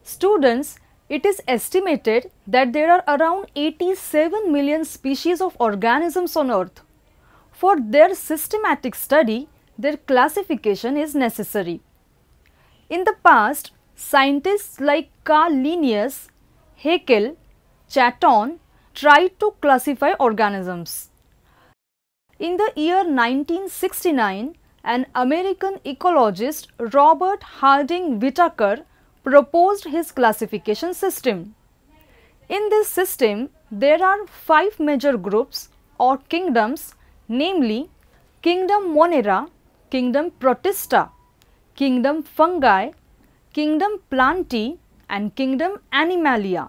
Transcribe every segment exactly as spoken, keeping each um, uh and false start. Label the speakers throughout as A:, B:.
A: Students, it is estimated that there are around eighty-seven million species of organisms on Earth. For their systematic study, their classification is necessary. In the past, scientists like Carl Linnaeus, Haeckel, Chatton tried to classify organisms. In the year nineteen sixty-nine, an American ecologist, Robert Harding Whittaker, proposed his classification system. In this system, there are five major groups or kingdoms, namely Kingdom Monera, Kingdom Protista, Kingdom Fungi, Kingdom Plantae and Kingdom Animalia.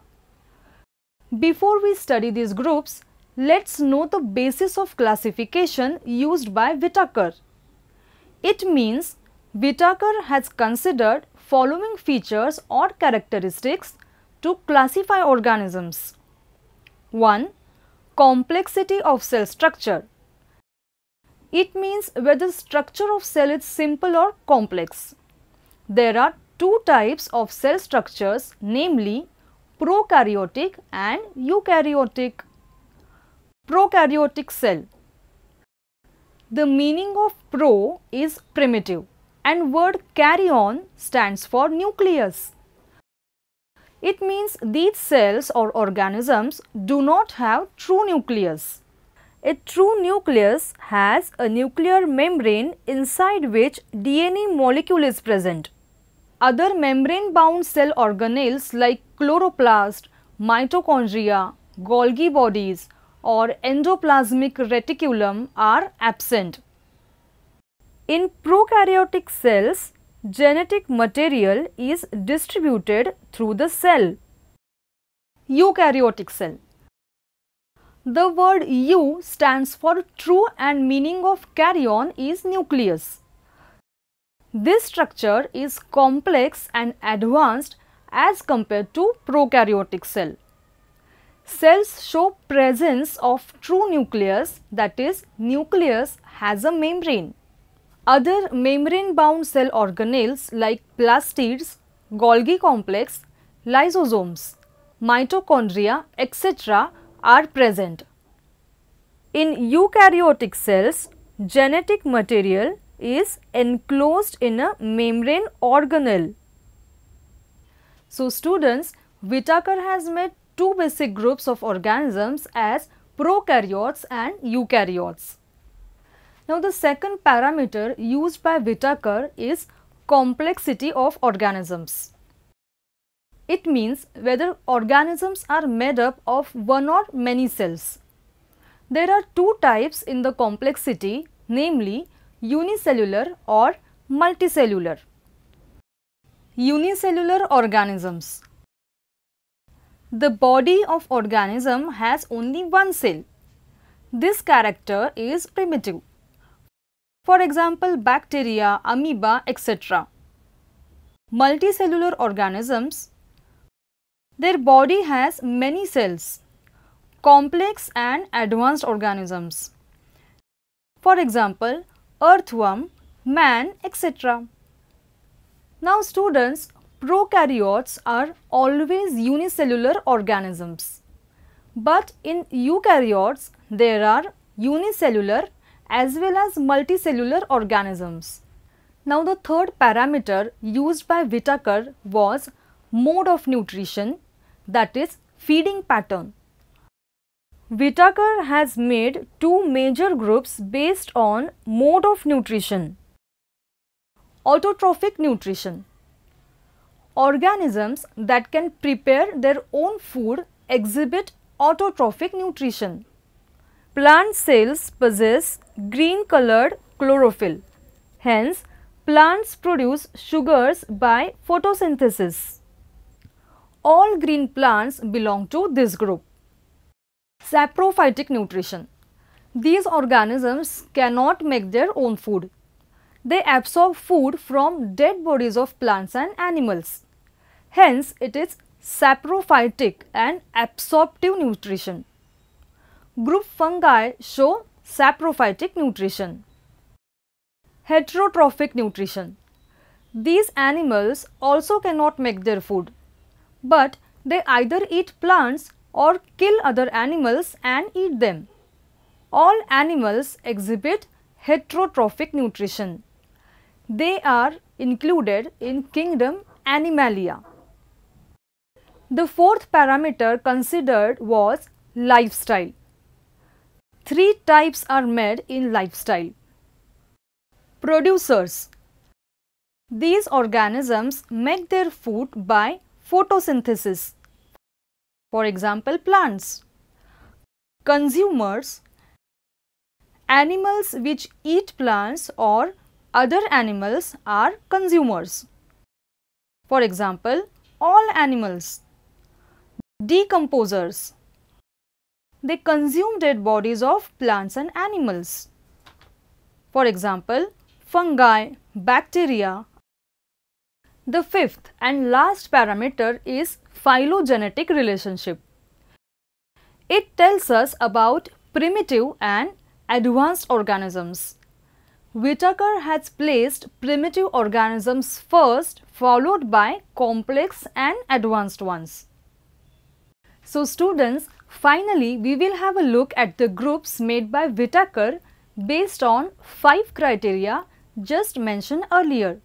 A: Before we study these groups, let's know the basis of classification used by Whittaker. It means Whittaker has considered following features or characteristics to classify organisms. one. Complexity of cell structure. It means whether the structure of cell is simple or complex. There are two types of cell structures, namely prokaryotic and eukaryotic. Prokaryotic cell. The meaning of pro is primitive and word karyon stands for nucleus. It means these cells or organisms do not have true nucleus. A true nucleus has a nuclear membrane inside which D N A molecule is present. Other membrane-bound cell organelles like chloroplast, mitochondria, Golgi bodies or endoplasmic reticulum are absent. In prokaryotic cells, genetic material is distributed through the cell. Eukaryotic cell. The word eu stands for true and meaning of karyon is nucleus. This structure is complex and advanced as compared to prokaryotic cell. Cells show presence of true nucleus, that is, nucleus has a membrane. Other membrane-bound cell organelles like plastids, Golgi complex, lysosomes, mitochondria, et cetera are present. In eukaryotic cells, genetic material is enclosed in a membrane organelle. So students, Whittaker has made two basic groups of organisms as prokaryotes and eukaryotes. Now the second parameter used by Whittaker is complexity of organisms. It means whether organisms are made up of one or many cells. There are two types in the complexity, namely unicellular or multicellular. Unicellular organisms. The body of organism has only one cell. This character is primitive. For example, bacteria, amoeba, et cetera. Multicellular organisms, their body has many cells, complex and advanced organisms. For example, earthworm, man, et cetera. Now students, prokaryotes are always unicellular organisms. But in eukaryotes, there are unicellular as well as multicellular organisms. Now the third parameter used by Whittaker was mode of nutrition, that is feeding pattern. Whittaker has made two major groups based on mode of nutrition. Autotrophic nutrition. Organisms that can prepare their own food exhibit autotrophic nutrition. Plant cells possess green colored chlorophyll. Hence, plants produce sugars by photosynthesis. All green plants belong to this group. Saprophytic nutrition. These organisms cannot make their own food. They absorb food from dead bodies of plants and animals. Hence, it is saprophytic and absorptive nutrition. Group fungi show saprophytic nutrition. Heterotrophic nutrition. These animals also cannot make their food. but they either eat plants or kill other animals and eat them. All animals exhibit heterotrophic nutrition. They are included in kingdom Animalia. The fourth parameter considered was lifestyle. Three types are made in lifestyle. Producers. These organisms make their food by photosynthesis. For example, plants. Consumers. Animals which eat plants or other animals are consumers. For example, all animals. Decomposers. They consume dead bodies of plants and animals. For example, fungi, bacteria. The fifth and last parameter is phylogenetic relationship. It tells us about primitive and advanced organisms. Whitaker has placed primitive organisms first, followed by complex and advanced ones. So students, finally we will have a look at the groups made by Whitaker based on five criteria just mentioned earlier.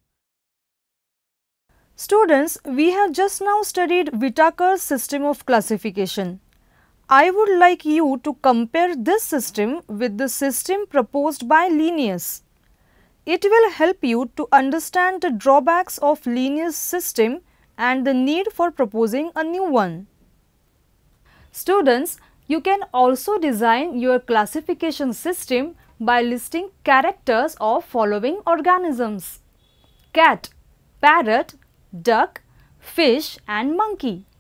A: Students, we have just now studied Whitaker's system of classification. I would like you to compare this system with the system proposed by Linnaeus. It will help you to understand the drawbacks of Linnaeus' system and the need for proposing a new one. Students, you can also design your classification system by listing characters of following organisms: cat, parrot, duck, fish and monkey.